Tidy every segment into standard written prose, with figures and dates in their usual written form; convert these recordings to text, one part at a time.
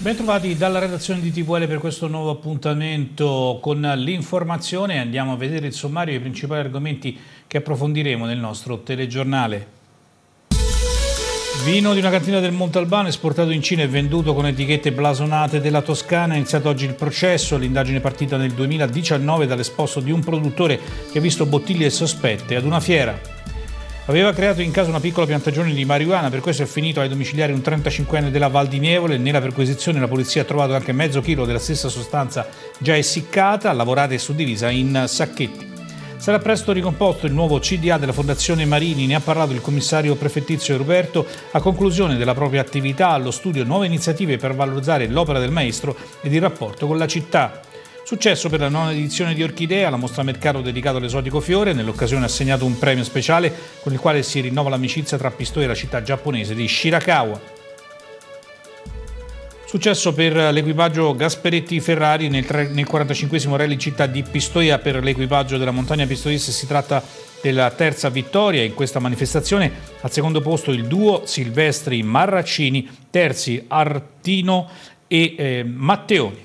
Bentrovati dalla redazione di TVL per questo nuovo appuntamento con l'informazione. Andiamo a vedere il sommario dei principali argomenti che approfondiremo nel nostro telegiornale. Vino di una cantina del Montalbano esportato in Cina e venduto con etichette blasonate della Toscana. È iniziato oggi il processo. L'indagine è partita nel 2019 dall'esposto di un produttore che ha visto bottiglie sospette ad una fiera. Aveva creato in casa una piccola piantagione di marijuana, per questo è finito ai domiciliari un 35enne della Val di Nievole. Nella perquisizione la polizia ha trovato anche mezzo chilo della stessa sostanza già essiccata, lavorata e suddivisa in sacchetti. Sarà presto ricomposto il nuovo CDA della Fondazione Marini, ne ha parlato il commissario prefettizio Ruberto a conclusione della propria attività allo studio nuove iniziative per valorizzare l'opera del maestro ed il rapporto con la città. Successo per la 9ª edizione di Orchidea, la mostra mercato dedicato all'esotico fiore. Nell'occasione ha assegnato un premio speciale con il quale si rinnova l'amicizia tra Pistoia e la città giapponese di Shirakawa. Successo per l'equipaggio Gasperetti Ferrari nel 45esimo Rally Città di Pistoia per l'equipaggio della Montagna Pistoiese. Si tratta della terza vittoria in questa manifestazione. Al secondo posto il duo Silvestri Marraccini, terzi Artino e Matteoni.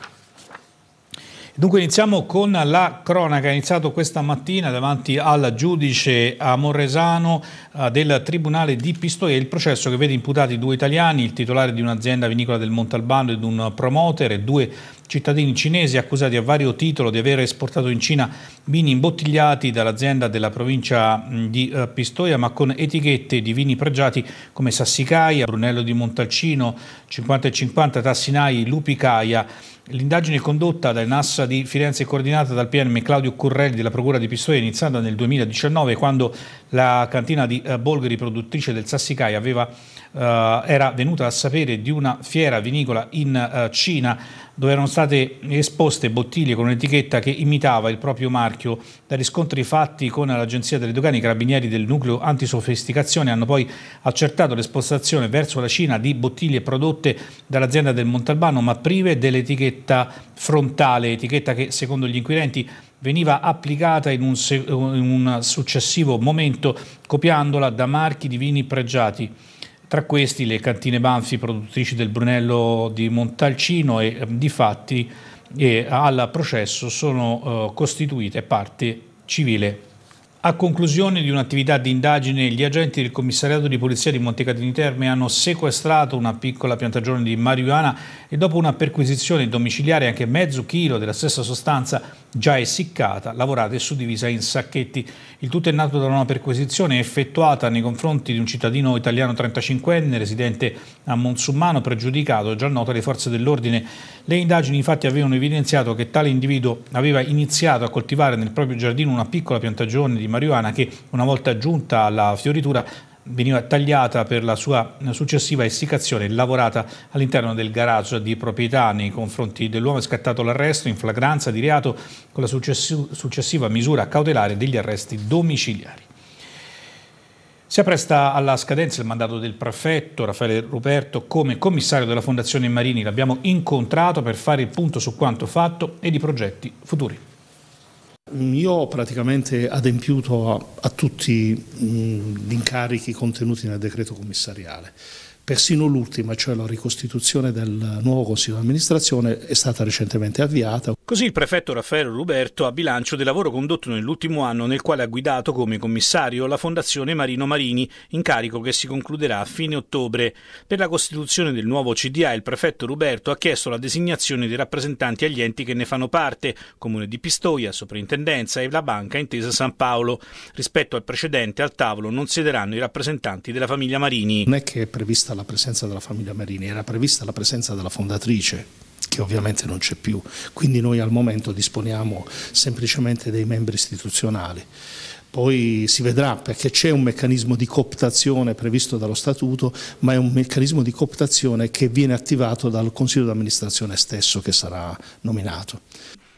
Dunque iniziamo con la cronaca. È iniziato questa mattina davanti al giudice amoresano del Tribunale di Pistoia il processo che vede imputati 2 italiani, il titolare di un'azienda vinicola del Montalbano ed un promoter, e 2 cittadini cinesi accusati a vario titolo di aver esportato in Cina vini imbottigliati dall'azienda della provincia di Pistoia, ma con etichette di vini pregiati come Sassicaia, Brunello di Montalcino, 50/50, Tassinai, Lupicaia. L'indagine condotta dal NAS di Firenze e coordinata dal PM Claudio Currelli della Procura di Pistoia è iniziata nel 2019, quando la cantina di Bolgheri, produttrice del Sassicaia, era venuta a sapere di una fiera vinicola in Cina dove erano state esposte bottiglie con un'etichetta che imitava il proprio marchio. Da riscontri fatti con l'Agenzia delle Dogane, i carabinieri del nucleo antisofisticazione hanno poi accertato l'esportazione verso la Cina di bottiglie prodotte dall'azienda del Montalbano ma prive dell'etichetta frontale, etichetta che secondo gli inquirenti veniva applicata in un successivo momento copiandola da marchi di vini pregiati. Tra questi le cantine Banfi, produttrici del Brunello di Montalcino, e difatti al processo sono costituite parte civile. A conclusione di un'attività di indagine, gli agenti del commissariato di polizia di Montecatini Terme hanno sequestrato una piccola piantagione di marijuana e dopo una perquisizione domiciliare anche mezzo chilo della stessa sostanza già essiccata, lavorata e suddivisa in sacchetti. Il tutto è nato da una perquisizione effettuata nei confronti di un cittadino italiano 35enne residente a Monsummano, pregiudicato, già noto alle forze dell'ordine. Le indagini infatti avevano evidenziato che tale individuo aveva iniziato a coltivare nel proprio giardino una piccola piantagione di marijuana che, una volta giunta alla fioritura, veniva tagliata per la sua successiva essiccazione e lavorata all'interno del garage di proprietà. Nei confronti dell'uomo è scattato l'arresto in flagranza di reato con la successiva misura cautelare degli arresti domiciliari. Si appresta alla scadenza il mandato del prefetto Raffaele Ruberto come commissario della Fondazione Marini. L'abbiamo incontrato per fare il punto su quanto fatto e di progetti futuri. Io ho praticamente adempiuto a tutti gli incarichi contenuti nel decreto commissariale. Persino l'ultima, cioè la ricostituzione del nuovo Consiglio di amministrazione, è stata recentemente avviata. Così il prefetto Raffaele Ruberto ha bilancio del lavoro condotto nell'ultimo anno nel quale ha guidato come commissario la Fondazione Marino Marini, incarico che si concluderà a fine ottobre. Per la costituzione del nuovo CDA il prefetto Ruberto ha chiesto la designazione dei rappresentanti agli enti che ne fanno parte, Comune di Pistoia, Soprintendenza e la Banca Intesa San Paolo. Rispetto al precedente, al tavolo non siederanno i rappresentanti della famiglia Marini. Non è che è prevista la presenza della famiglia Marini, era prevista la presenza della fondatrice, che ovviamente non c'è più, quindi noi al momento disponiamo semplicemente dei membri istituzionali. Poi si vedrà, perché c'è un meccanismo di cooptazione previsto dallo Statuto, ma è un meccanismo di cooptazione che viene attivato dal Consiglio di amministrazione stesso che sarà nominato.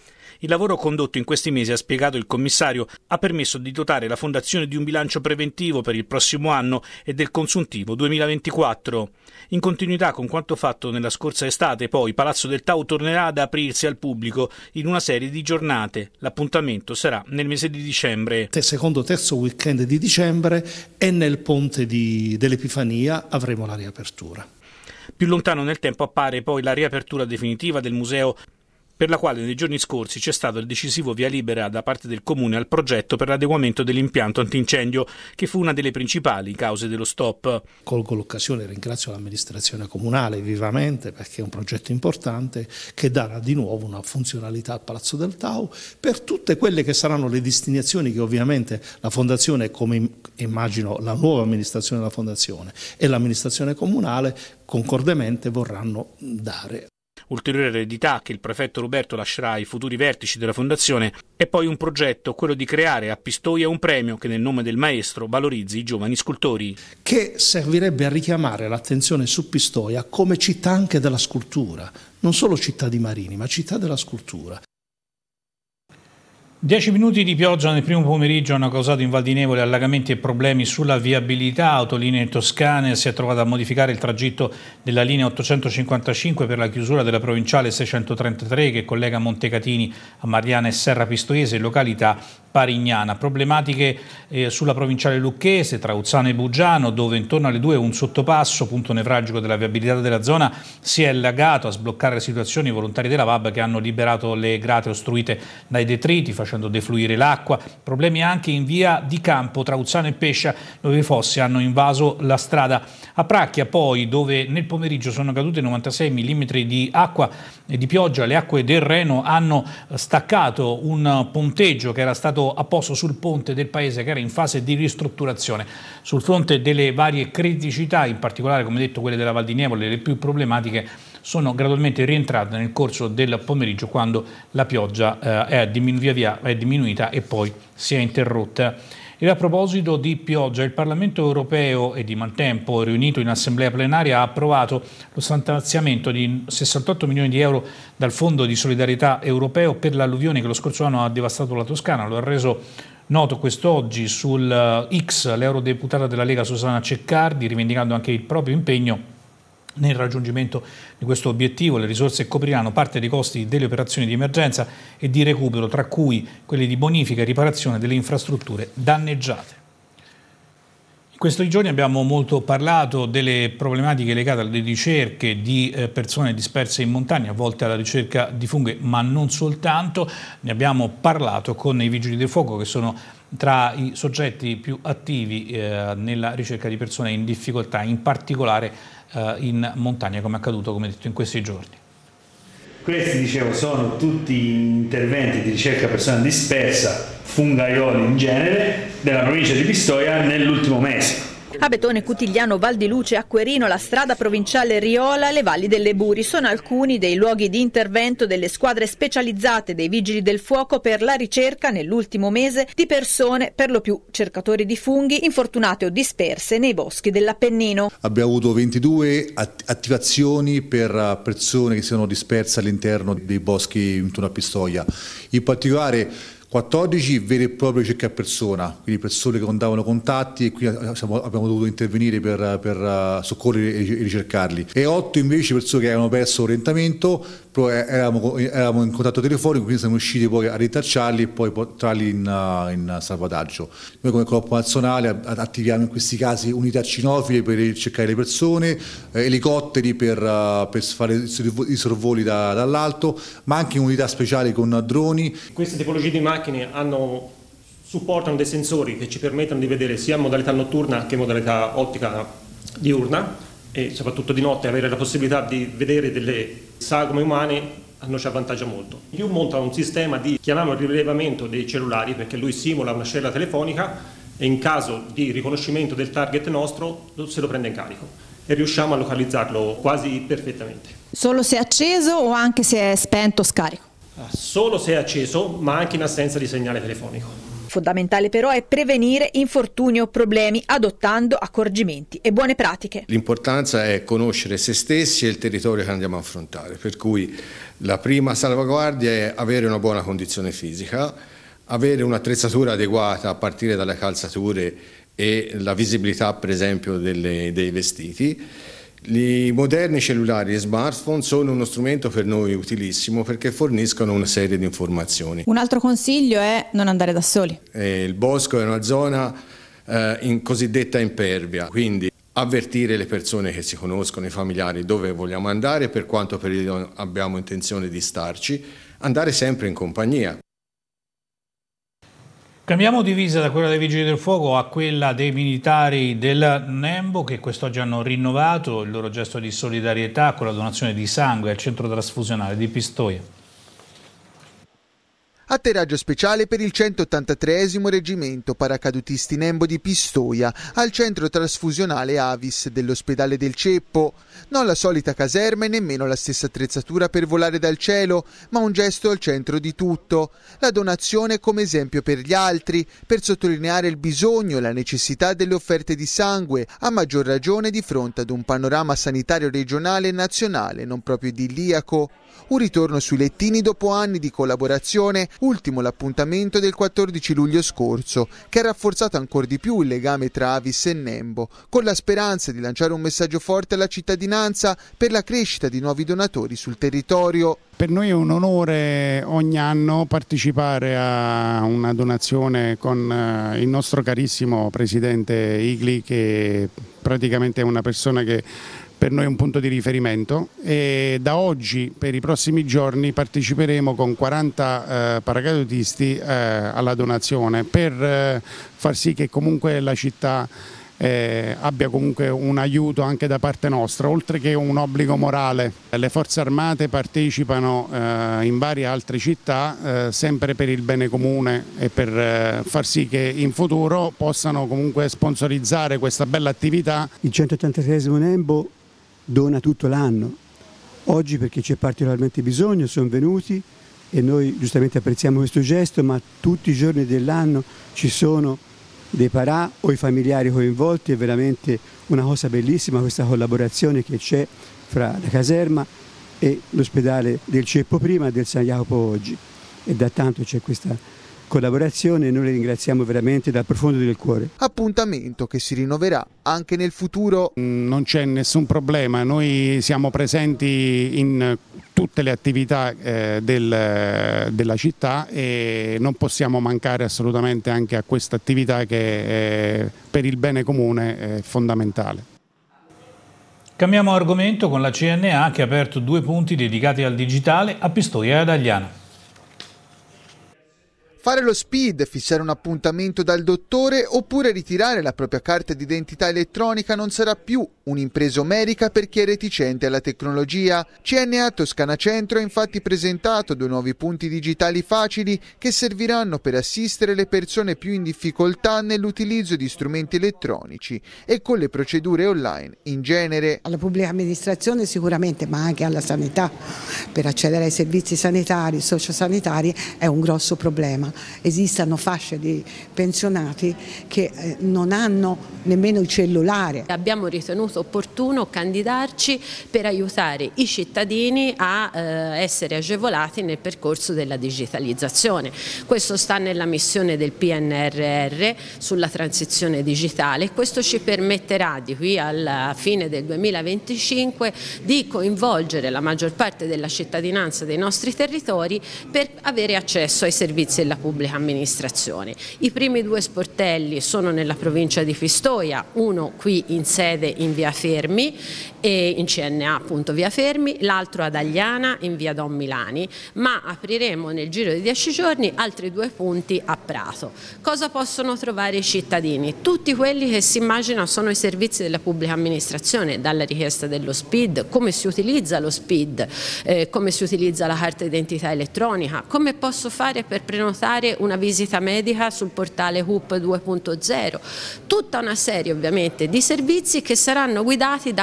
Il lavoro condotto in questi mesi, ha spiegato il commissario, ha permesso di dotare la Fondazione di un bilancio preventivo per il prossimo anno e del consuntivo 2024. In continuità con quanto fatto nella scorsa estate, poi Palazzo del Tau tornerà ad aprirsi al pubblico in una serie di giornate. L'appuntamento sarà nel mese di dicembre. Secondo terzo weekend di dicembre e nel ponte dell'Epifania avremo la riapertura. Più lontano nel tempo appare poi la riapertura definitiva del museo, per la quale nei giorni scorsi c'è stato il decisivo via libera da parte del Comune al progetto per l'adeguamento dell'impianto antincendio, che fu una delle principali cause dello stop. Colgo l'occasione e ringrazio l'amministrazione comunale vivamente, perché è un progetto importante che darà di nuovo una funzionalità al Palazzo del Tau per tutte quelle che saranno le destinazioni che ovviamente la Fondazione, come immagino la nuova amministrazione della Fondazione e l'amministrazione comunale, concordemente vorranno dare. Ulteriore eredità che il prefetto Roberto lascerà ai futuri vertici della Fondazione è poi un progetto, quello di creare a Pistoia un premio che nel nome del maestro valorizzi i giovani scultori. Che servirebbe a richiamare l'attenzione su Pistoia come città anche della scultura, non solo città di Marini, ma città della scultura. 10 minuti di pioggia nel primo pomeriggio hanno causato in Val di Nevole allagamenti e problemi sulla viabilità. Autolinee Toscane si è trovata a modificare il tragitto della linea 855 per la chiusura della provinciale 633 che collega Montecatini a Mariana e Serra Pistoiese, località Parignana. Problematiche sulla provinciale Lucchese tra Uzzano e Buggiano, dove intorno alle 2 un sottopasso, punto nevralgico della viabilità della zona, si è allagato. A sbloccare la situazione i volontari della VAB che hanno liberato le grate ostruite dai detriti, facendo defluire l'acqua. Problemi anche in via di Campo tra Uzzano e Pescia, dove i fossi hanno invaso la strada. A Pracchia poi, dove nel pomeriggio sono cadute 96 mm di acqua e di pioggia, le acque del Reno hanno staccato un ponteggio che era stato apposto sul ponte del paese, che era in fase di ristrutturazione. Sul fronte delle varie criticità, in particolare come detto quelle della Val di Nevole, le più problematiche sono gradualmente rientrate nel corso del pomeriggio, quando la pioggia è diminuita e poi si è interrotta. E a proposito di pioggia, il Parlamento europeo e di maltempo, riunito in assemblea plenaria, ha approvato lo stanziamento di 68 milioni di euro dal Fondo di solidarietà europeo per l'alluvione che lo scorso anno ha devastato la Toscana. Lo ha reso noto quest'oggi sul X l'eurodeputata della Lega Susanna Ceccardi, rivendicando anche il proprio impegno nel raggiungimento di questo obiettivo. Le risorse copriranno parte dei costi delle operazioni di emergenza e di recupero, tra cui quelli di bonifica e riparazione delle infrastrutture danneggiate. In questi giorni abbiamo molto parlato delle problematiche legate alle ricerche di persone disperse in montagna, a volte alla ricerca di funghi, ma non soltanto. Ne abbiamo parlato con i Vigili del Fuoco, che sono tra i soggetti più attivi nella ricerca di persone in difficoltà, in particolare in montagna, come è accaduto, come detto, in questi giorni. Questi, dicevo, sono tutti interventi di ricerca persona dispersa, fungaioli in genere, della provincia di Pistoia nell'ultimo mese. Abetone, Cutigliano, Val di Luce, Acquerino, la strada provinciale Riola, le valli delle Buri sono alcuni dei luoghi di intervento delle squadre specializzate dei Vigili del Fuoco per la ricerca nell'ultimo mese di persone, per lo più cercatori di funghi, infortunate o disperse nei boschi dell'Appennino. Abbiamo avuto 22 attivazioni per persone che siano disperse all'interno dei boschi intorno a Pistoia. In particolare 14 veri e propri ricerche a persona, quindi persone che non davano contatti e quindi abbiamo dovuto intervenire per soccorrere e ricercarli. E 8 invece persone che avevano perso orientamento, però eravamo in contatto telefonico, quindi siamo riusciti poi a rintracciarli e poi portarli in salvataggio. Noi come Corpo Nazionale attiviamo in questi casi unità cinofile per ricercare le persone, elicotteri per fare i sorvoli dall'alto, ma anche unità speciali con droni. Queste tipologie di macchine supportano dei sensori che ci permettono di vedere sia in modalità notturna che in modalità ottica diurna, e soprattutto di notte avere la possibilità di vedere delle sagome umane a noi ci avvantaggia molto. In più monta un sistema di, chiamiamolo, rilevamento dei cellulari, perché lui simula una cella telefonica e in caso di riconoscimento del target nostro se lo prende in carico e riusciamo a localizzarlo quasi perfettamente. Solo se è acceso o anche se è spento o scarico? Solo se è acceso, ma anche in assenza di segnale telefonico. Fondamentale però è prevenire infortuni o problemi adottando accorgimenti e buone pratiche. L'importanza è conoscere se stessi e il territorio che andiamo a affrontare, per cui la prima salvaguardia è avere una buona condizione fisica, avere un'attrezzatura adeguata a partire dalle calzature e la visibilità per esempio dei vestiti. I moderni cellulari e smartphone sono uno strumento per noi utilissimo perché forniscono una serie di informazioni. Un altro consiglio è non andare da soli. Il bosco è una zona in cosiddetta impervia, quindi avvertire le persone che si conoscono, i familiari, dove vogliamo andare, per quanto periodo abbiamo intenzione di starci, andare sempre in compagnia. Cambiamo divisa da quella dei Vigili del Fuoco a quella dei militari del Nembo, che quest'oggi hanno rinnovato il loro gesto di solidarietà con la donazione di sangue al centro trasfusionale di Pistoia. Atterraggio speciale per il 183esimo reggimento paracadutisti Nembo di Pistoia al centro trasfusionale Avis dell'ospedale del Ceppo. Non la solita caserma e nemmeno la stessa attrezzatura per volare dal cielo, ma un gesto al centro di tutto. La donazione come esempio per gli altri, per sottolineare il bisogno e la necessità delle offerte di sangue, a maggior ragione di fronte ad un panorama sanitario regionale e nazionale non proprio idilliaco. Un ritorno sui lettini dopo anni di collaborazione, ultimo l'appuntamento del 14 luglio scorso, che ha rafforzato ancora di più il legame tra Avis e Nembo, con la speranza di lanciare un messaggio forte alla cittadinanza per la crescita di nuovi donatori sul territorio. Per noi è un onore ogni anno partecipare a una donazione con il nostro carissimo presidente Igli, che praticamente è una persona che per noi è un punto di riferimento, e da oggi per i prossimi giorni parteciperemo con 40 paracadutisti alla donazione per far sì che comunque la città abbia comunque un aiuto anche da parte nostra, oltre che un obbligo morale. Le forze armate partecipano in varie altre città sempre per il bene comune e per far sì che in futuro possano comunque sponsorizzare questa bella attività. Il 183esimo Nembo dona tutto l'anno. Oggi, perché c'è particolarmente bisogno, sono venuti e noi giustamente apprezziamo questo gesto, ma tutti i giorni dell'anno ci sono dei parà o i familiari coinvolti. È veramente una cosa bellissima questa collaborazione che c'è fra la caserma e l'ospedale del Ceppo prima e del San Jacopo oggi, e da tanto c'è questa collaborazione e noi le ringraziamo veramente dal profondo del cuore. Appuntamento che si rinnoverà anche nel futuro. Non c'è nessun problema, noi siamo presenti in tutte le attività della città e non possiamo mancare assolutamente anche a questa attività che per il bene comune è fondamentale. Cambiamo argomento con la CNA che ha aperto 2 punti dedicati al digitale a Pistoia e ad Agliano. Fare lo SPID, fissare un appuntamento dal dottore oppure ritirare la propria carta d'identità elettronica non sarà più un'impresa omerica per chi è reticente alla tecnologia. CNA Toscana Centro ha infatti presentato 2 nuovi punti digitali facili che serviranno per assistere le persone più in difficoltà nell'utilizzo di strumenti elettronici e con le procedure online in genere. Alla pubblica amministrazione sicuramente, ma anche alla sanità, per accedere ai servizi sanitari, sociosanitari è un grosso problema. Esistono fasce di pensionati che non hanno nemmeno il cellulare. Abbiamo ritenuto opportuno candidarci per aiutare i cittadini a essere agevolati nel percorso della digitalizzazione. Questo sta nella missione del PNRR sulla transizione digitale. Questo ci permetterà di qui alla fine del 2025 di coinvolgere la maggior parte della cittadinanza dei nostri territori per avere accesso ai servizi della pubblica amministrazione. I primi 2 sportelli sono nella provincia di Pistoia, uno qui in sede in via Fermi e in CNA appunto via Fermi, l'altro ad Agliana in via Don Milani, ma apriremo nel giro di 10 giorni altri 2 punti a Prato. Cosa possono trovare i cittadini? Tutti quelli che si immaginano sono i servizi della pubblica amministrazione, dalla richiesta dello SPID, come si utilizza lo SPID, come si utilizza la carta d'identità elettronica, come posso fare per prenotare una visita medica sul portale HUP 2.0, tutta una serie ovviamente di servizi che saranno guidati da 4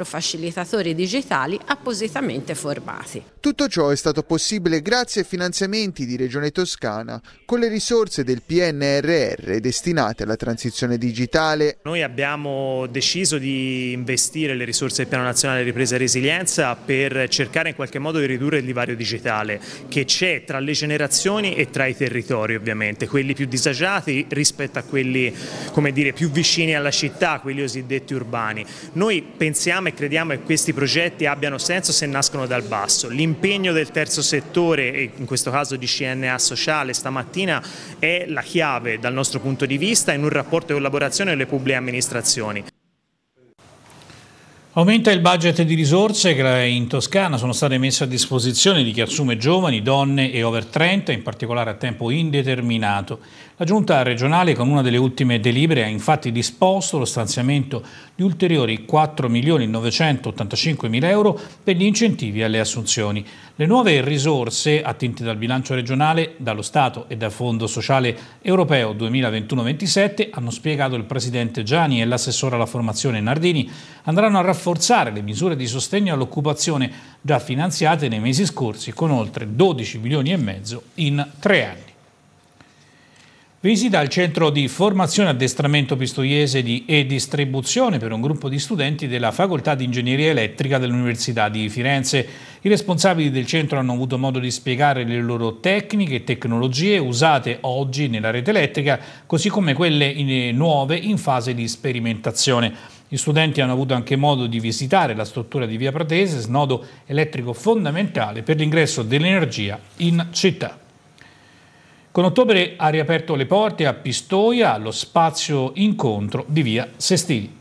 4 facilitatori digitali appositamente formati. Tutto ciò è stato possibile grazie ai finanziamenti di Regione Toscana con le risorse del PNRR destinate alla transizione digitale. Noi abbiamo deciso di investire le risorse del Piano Nazionale di Ripresa e Resilienza per cercare in qualche modo di ridurre il divario digitale che c'è tra le generazioni e tra i territori, ovviamente, quelli più disagiati rispetto a quelli, come dire, più vicini alla città, quelli cosiddetti urbani. Noi pensiamo e crediamo che questi progetti abbiano senso se nascono dal basso. L'impegno del terzo settore, e in questo caso di CNA Sociale stamattina, è la chiave dal nostro punto di vista in un rapporto di collaborazione con le pubbliche amministrazioni. Aumenta il budget di risorse che in Toscana sono state messe a disposizione di chi assume giovani, donne e over 30, in particolare a tempo indeterminato. La Giunta regionale, con una delle ultime delibere, ha infatti disposto lo stanziamento di ulteriori 4.985.000 euro per gli incentivi alle assunzioni. Le nuove risorse, attinte dal bilancio regionale, dallo Stato e dal Fondo Sociale Europeo 2021-27, hanno spiegato il Presidente Gianni e l'assessore alla formazione Nardini, andranno a rafforzare le misure di sostegno all'occupazione già finanziate nei mesi scorsi con oltre 12,5 milioni in 3 anni. Visita al centro di formazione e addestramento pistoiese e distribuzione per un gruppo di studenti della Facoltà di Ingegneria Elettrica dell'Università di Firenze. I responsabili del centro hanno avuto modo di spiegare le loro tecniche e tecnologie usate oggi nella rete elettrica, così come quelle nuove in fase di sperimentazione. Gli studenti hanno avuto anche modo di visitare la struttura di Via Pratese, snodo elettrico fondamentale per l'ingresso dell'energia in città. Con ottobre ha riaperto le porte a Pistoia allo spazio incontro di Via Sestini.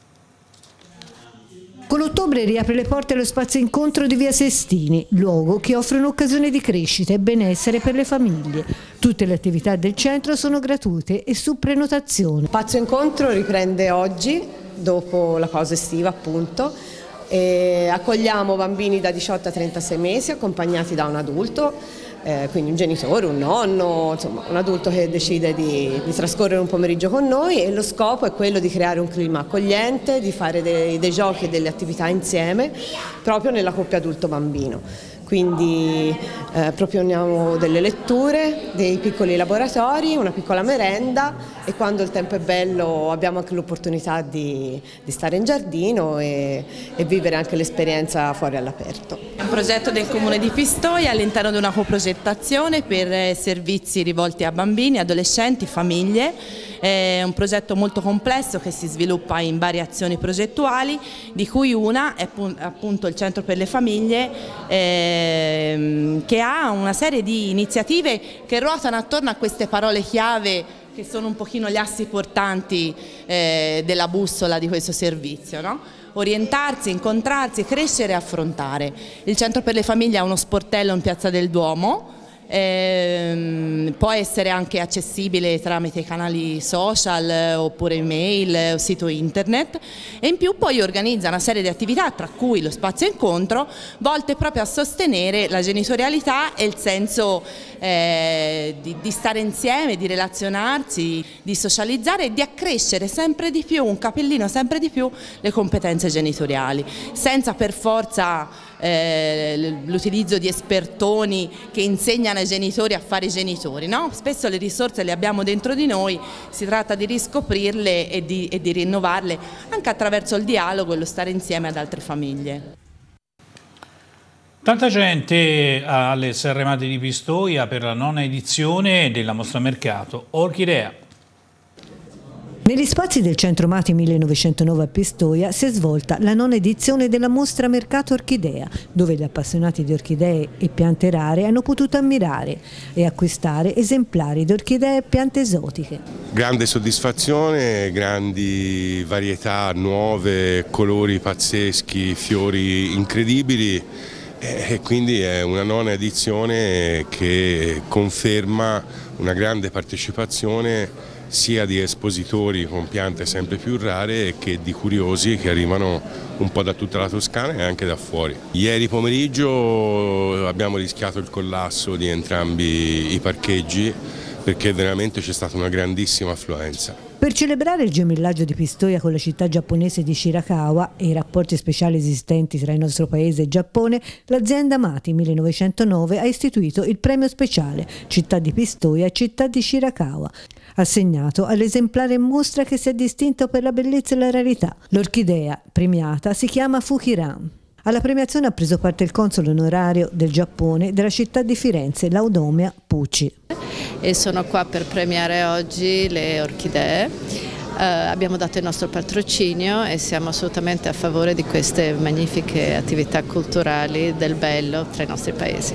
Con ottobre riapre le porte allo spazio incontro di Via Sestini, luogo che offre un'occasione di crescita e benessere per le famiglie. Tutte le attività del centro sono gratuite e su prenotazione. Spazio incontro riprende oggi, dopo la pausa estiva appunto. Accogliamo bambini da 18 a 36 mesi accompagnati da un adulto. Quindi un genitore, un nonno, insomma un adulto che decide di trascorrere un pomeriggio con noi, e lo scopo è quello di creare un clima accogliente, di fare dei giochi e delle attività insieme proprio nella coppia adulto-bambino. Quindi proponiamo delle letture, dei piccoli laboratori, una piccola merenda, e quando il tempo è bello abbiamo anche l'opportunità di stare in giardino e vivere anche l'esperienza fuori all'aperto. È un progetto del Comune di Pistoia all'interno di una coprogettazione per servizi rivolti a bambini, adolescenti, famiglie. È un progetto molto complesso che si sviluppa in varie azioni progettuali, di cui una è appunto il Centro per le Famiglie, che ha una serie di iniziative che ruotano attorno a queste parole chiave che sono un pochino gli assi portanti della bussola di questo servizio, no? Orientarsi, incontrarsi, crescere e affrontare. Il Centro per le Famiglie ha uno sportello in Piazza del Duomo. Può essere anche accessibile tramite canali social oppure email o sito internet, e in più poi organizza una serie di attività, tra cui lo spazio incontro, volte proprio a sostenere la genitorialità e il senso di stare insieme, di relazionarsi, di socializzare e di accrescere sempre di più, un capellino sempre di più, le competenze genitoriali, senza per forza l'utilizzo di espertoni che insegnano ai genitori a fare i genitori, no? Spesso le risorse le abbiamo dentro di noi, si tratta di riscoprirle e di rinnovarle anche attraverso il dialogo e lo stare insieme ad altre famiglie. Tanta gente alle Serramate di Pistoia per la 9ª edizione della mostra mercato Orchidea. Negli spazi del Centro Mati 1909 a Pistoia si è svolta la 9ª edizione della mostra mercato Orchidea, dove gli appassionati di orchidee e piante rare hanno potuto ammirare e acquistare esemplari di orchidee e piante esotiche. Grande soddisfazione, grandi varietà nuove, colori pazzeschi, fiori incredibili, e quindi è una 9ª edizione che conferma una grande partecipazione sia di espositori con piante sempre più rare che di curiosi che arrivano un po' da tutta la Toscana e anche da fuori. Ieri pomeriggio abbiamo rischiato il collasso di entrambi i parcheggi perché veramente c'è stata una grandissima affluenza. Per celebrare il gemellaggio di Pistoia con la città giapponese di Shirakawa e i rapporti speciali esistenti tra il nostro paese e Giappone, l'azienda Mati 1909 ha istituito il premio speciale Città di Pistoia e Città di Shirakawa, assegnato all'esemplare in mostra che si è distinto per la bellezza e la rarità. L'orchidea premiata si chiama Fukiran. Alla premiazione ha preso parte il console onorario del Giappone della città di Firenze, Laudomia Pucci. E sono qua per premiare oggi le orchidee. Abbiamo dato il nostro patrocinio e siamo assolutamente a favore di queste magnifiche attività culturali del bello tra i nostri paesi.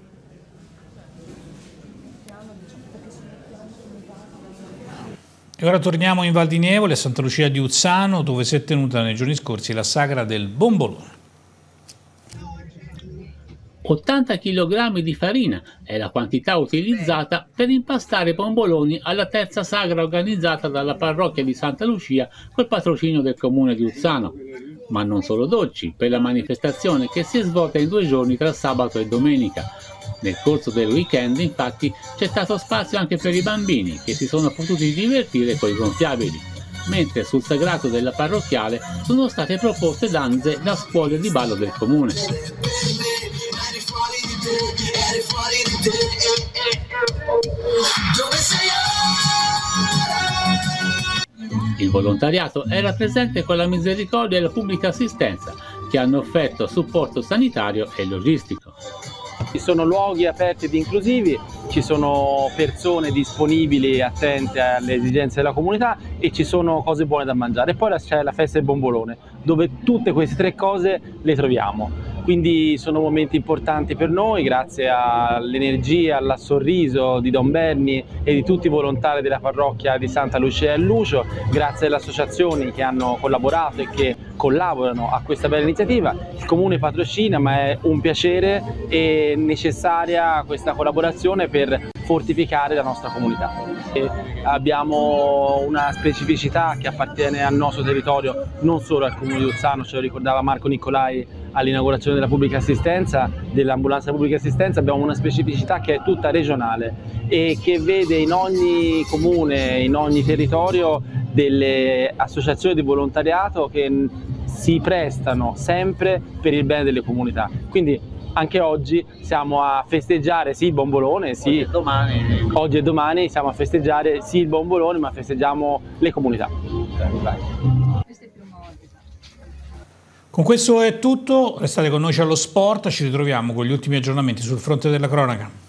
E ora torniamo in Val di Nievole, a Santa Lucia di Uzzano, dove si è tenuta nei giorni scorsi la sagra del bombolone. 80 kg di farina è la quantità utilizzata per impastare i bomboloni alla terza sagra organizzata dalla parrocchia di Santa Lucia col patrocinio del comune di Uzzano. Ma non solo dolci, per la manifestazione che si è svolta in 2 giorni tra sabato e domenica. Nel corso del weekend, infatti, c'è stato spazio anche per i bambini, che si sono potuti divertire con i gonfiabili, mentre sul sagrato della parrocchiale sono state proposte danze da scuole di ballo del comune. Il volontariato era presente con la misericordia e la pubblica assistenza, che hanno offerto supporto sanitario e logistico. Ci sono luoghi aperti ed inclusivi, ci sono persone disponibili e attente alle esigenze della comunità e ci sono cose buone da mangiare. E poi c'è la festa del bombolone, dove tutte queste 3 cose le troviamo. Quindi sono momenti importanti per noi, grazie all'energia, al sorriso di Don Berni e di tutti i volontari della parrocchia di Santa Lucia e Lucio, grazie alle associazioni che hanno collaborato e che collaborano a questa bella iniziativa. Il comune patrocina, ma è un piacere e necessaria questa collaborazione per fortificare la nostra comunità. E abbiamo una specificità che appartiene al nostro territorio, non solo al comune di Uzzano, ce lo ricordava Marco Nicolai all'inaugurazione della pubblica assistenza, dell'ambulanza pubblica assistenza. Abbiamo una specificità che è tutta regionale e che vede in ogni comune, in ogni territorio, delle associazioni di volontariato che si prestano sempre per il bene delle comunità. Quindi anche oggi siamo a festeggiare sì il bombolone, sì, oggi e domani siamo a festeggiare sì il bombolone, ma festeggiamo le comunità. Con questo è tutto, restate con noi, c'è lo sport, ci ritroviamo con gli ultimi aggiornamenti sul fronte della cronaca.